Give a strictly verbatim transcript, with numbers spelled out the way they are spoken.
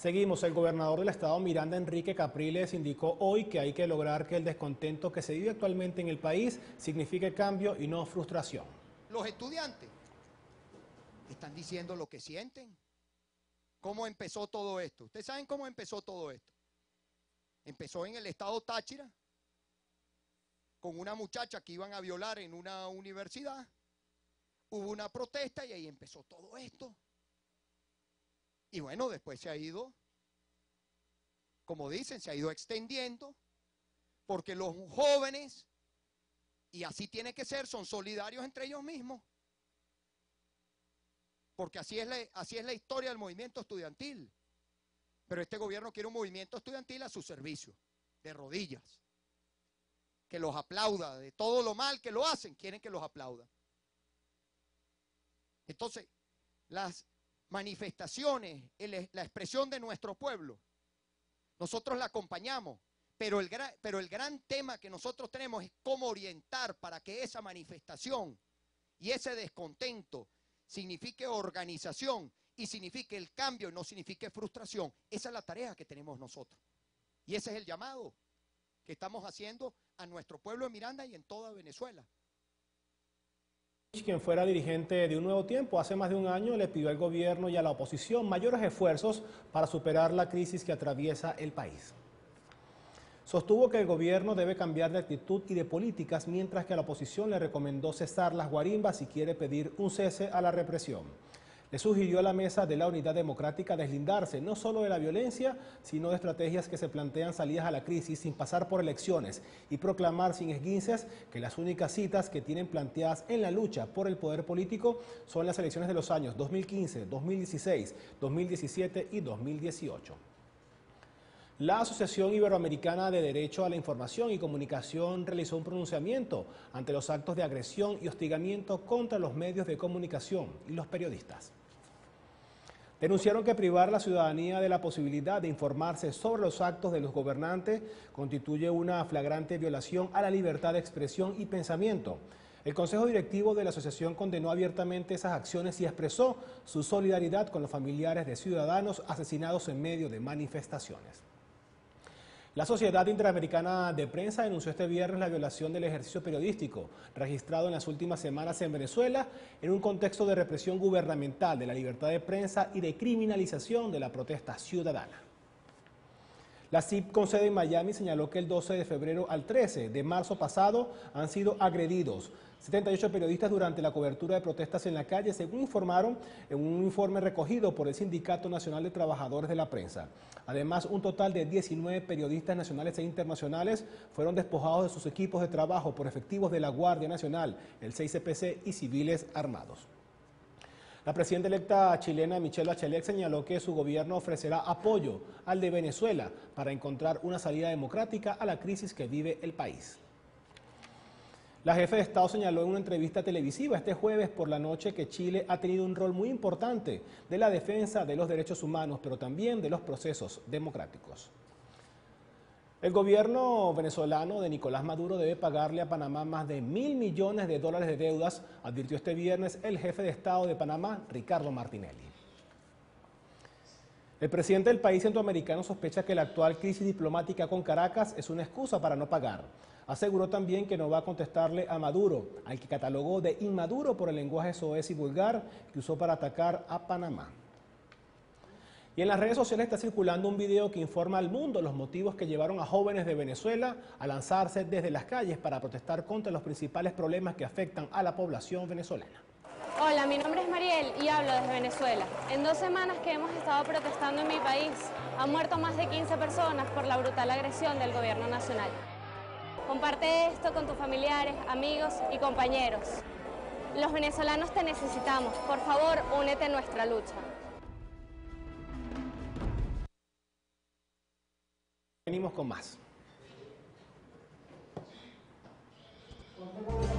Seguimos. El gobernador del estado Miranda, Enrique Capriles, indicó hoy que hay que lograr que el descontento que se vive actualmente en el país signifique cambio y no frustración. Los estudiantes están diciendo lo que sienten. ¿Cómo empezó todo esto? ¿Ustedes saben cómo empezó todo esto? Empezó en el estado Táchira, con una muchacha que iban a violar en una universidad. Hubo una protesta y ahí empezó todo esto. Y bueno, después se ha ido, como dicen, se ha ido extendiendo, porque los jóvenes, y así tiene que ser, son solidarios entre ellos mismos. Porque así es la, así es la historia del movimiento estudiantil. Pero este gobierno quiere un movimiento estudiantil a su servicio, de rodillas. Que los aplauda, de todo lo mal que lo hacen, quieren que los aplaudan. Entonces, las manifestaciones, el, la expresión de nuestro pueblo, nosotros la acompañamos, pero el, gran, pero el gran tema que nosotros tenemos es cómo orientar para que esa manifestación y ese descontento signifique organización y signifique el cambio y no signifique frustración. Esa es la tarea que tenemos nosotros. Y ese es el llamado que estamos haciendo a nuestro pueblo de Miranda y en toda Venezuela. Quien fuera dirigente de Un Nuevo Tiempo hace más de un año le pidió al gobierno y a la oposición mayores esfuerzos para superar la crisis que atraviesa el país. Sostuvo que el gobierno debe cambiar de actitud y de políticas, mientras que a la oposición le recomendó cesar las guarimbas y quiere pedir un cese a la represión. Le sugirió a la mesa de la Unidad Democrática deslindarse no solo de la violencia, sino de estrategias que se plantean salidas a la crisis sin pasar por elecciones y proclamar sin esguinces que las únicas citas que tienen planteadas en la lucha por el poder político son las elecciones de los años dos mil quince, dos mil dieciséis, dos mil diecisiete y dos mil dieciocho. La Asociación Iberoamericana de Derecho a la Información y Comunicación realizó un pronunciamiento ante los actos de agresión y hostigamiento contra los medios de comunicación y los periodistas. Denunciaron que privar a la ciudadanía de la posibilidad de informarse sobre los actos de los gobernantes constituye una flagrante violación a la libertad de expresión y pensamiento. El Consejo Directivo de la asociación condenó abiertamente esas acciones y expresó su solidaridad con los familiares de ciudadanos asesinados en medio de manifestaciones. La Sociedad Interamericana de Prensa denunció este viernes la violación del ejercicio periodístico registrado en las últimas semanas en Venezuela en un contexto de represión gubernamental de la libertad de prensa y de criminalización de la protesta ciudadana. La C I P con sede en Miami señaló que el doce de febrero al trece de marzo pasado han sido agredidos setenta y ocho periodistas durante la cobertura de protestas en la calle, según informaron en un informe recogido por el Sindicato Nacional de Trabajadores de la Prensa. Además, un total de diecinueve periodistas nacionales e internacionales fueron despojados de sus equipos de trabajo por efectivos de la Guardia Nacional, el seis C P C y civiles armados. La presidenta electa chilena Michelle Bachelet señaló que su gobierno ofrecerá apoyo al de Venezuela para encontrar una salida democrática a la crisis que vive el país. La jefe de Estado señaló en una entrevista televisiva este jueves por la noche que Chile ha tenido un rol muy importante de la defensa de los derechos humanos, pero también de los procesos democráticos. El gobierno venezolano de Nicolás Maduro debe pagarle a Panamá más de mil millones de dólares de deudas, advirtió este viernes el jefe de Estado de Panamá, Ricardo Martinelli. El presidente del país centroamericano sospecha que la actual crisis diplomática con Caracas es una excusa para no pagar. Aseguró también que no va a contestarle a Maduro, al que catalogó de inmaduro por el lenguaje soez y vulgar que usó para atacar a Panamá. Y en las redes sociales está circulando un video que informa al mundo los motivos que llevaron a jóvenes de Venezuela a lanzarse desde las calles para protestar contra los principales problemas que afectan a la población venezolana. Hola, mi nombre es Mariel y hablo desde Venezuela. En dos semanas que hemos estado protestando en mi país, han muerto más de quince personas por la brutal agresión del gobierno nacional. Comparte esto con tus familiares, amigos y compañeros. Los venezolanos te necesitamos. Por favor, únete a nuestra lucha. Venimos con más.